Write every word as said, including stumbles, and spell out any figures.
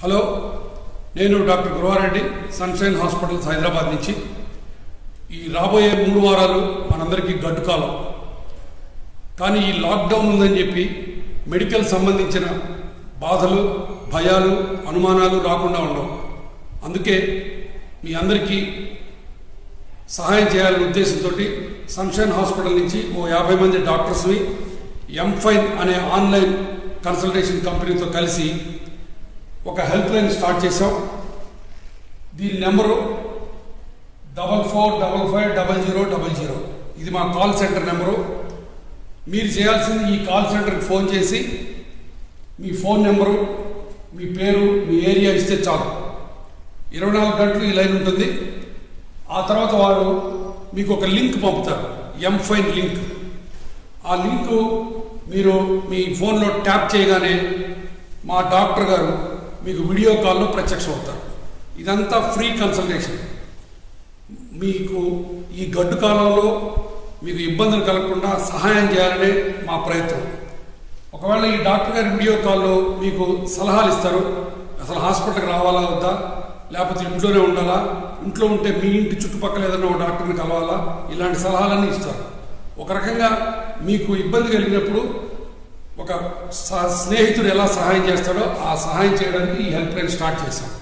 Hello, నేను doctor Guruva Reddy, sunshine hospitals Hyderabad నుంచి. ఈ రాబోయే మూడు వారాలు మనందరికీ గడ్డు కాలం. కానీ ఈ లాక్డౌన్ ఉందని చెప్పి మెడికల్ సంబంధించిన బాధలు, భయాలు, అనుమానాలు రాకుండా ఉండవు. అందుకే మీ అందరికీ సహాయం చేయాలనే ఉద్దేశంతో సన్షైన్ హాస్పిటల్ నుంచి ఓ యాభై మంది డాక్టర్స్ని ఎంఫైన్ అనే ఆన్లైన్ కన్సల్టేషన్ కంపెనీతో కలిసి ఒక హెల్ప్ లైన్ స్టార్ట్ చేసాం. దీని number double four double five double zero double zero. ఇది మా కాల్ సెంటర్ నెంబరు. మీరు చేయాల్సింది ఈ కాల్ సెంటర్కి ఫోన్ చేసి మీ ఫోన్ నెంబరు, మీ పేరు, మీ ఏరియా ఇస్తే చాలు. ఇరవై నాలుగు గంటలు ఈ లైన్ ఉంటుంది. ఆ తర్వాత వారు మీకు ఒక లింక్ పంపుతారు, ఎంఫైన్ లింక్. ఆ లింకు మీరు మీ ఫోన్లో ట్యాప్ చేయగానే మా డాక్టర్ గారు మీకు వీడియో కాల్లో ప్రత్యక్షం అవుతారు. ఇదంతా ఫ్రీ కన్సల్టేషన్. మీకు ఈ గడ్డు కాలంలో మీకు ఇబ్బందులు కలగకుండా సహాయం చేయాలనే మా ప్రయత్నం. ఒకవేళ ఈ డాక్టర్ గారి వీడియో కాల్లో మీకు సలహాలు ఇస్తారు. అసలు హాస్పిటల్కి రావాలా వద్దా, లేకపోతే ఇంట్లోనే ఉండాలా, ఇంట్లో ఉంటే మీ ఇంటి చుట్టుపక్కల ఏదైనా ఒక డాక్టర్ని కలవాలా, ఇలాంటి సలహాలన్నీ ఇస్తారు. ఒక రకంగా మీకు ఇబ్బంది కలిగినప్పుడు ఒక స్నేహితుడు ఎలా సహాయం చేస్తాడో ఆ సహాయం చేయడానికి ఈ హెల్ప్ లైన్ స్టార్ట్ చేశాం.